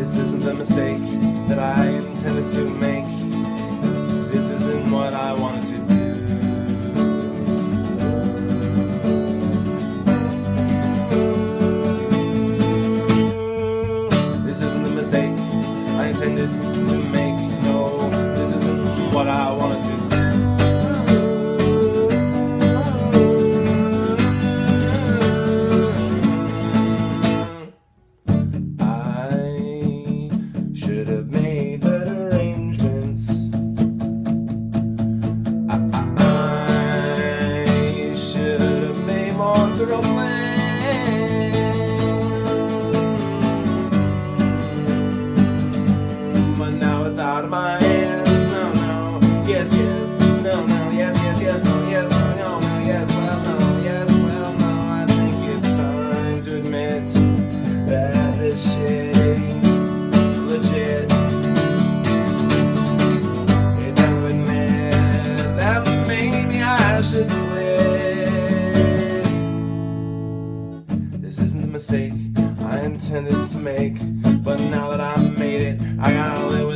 This isn't the mistake that I intended to make. This isn't what I wanted to do. This isn't the mistake I intended to make. No, this isn't what I wanted to do. But now it's out of my hands. No, no, yes, yes. No, no, yes, yes, yes. No, yes, no, no, no, yes, well, no, yes, well, no. I think it's time to admit that this shit ain't legit. It's time to admit that maybe I should quit. This isn't the mistake I intended to make, but now that I made it, I gotta live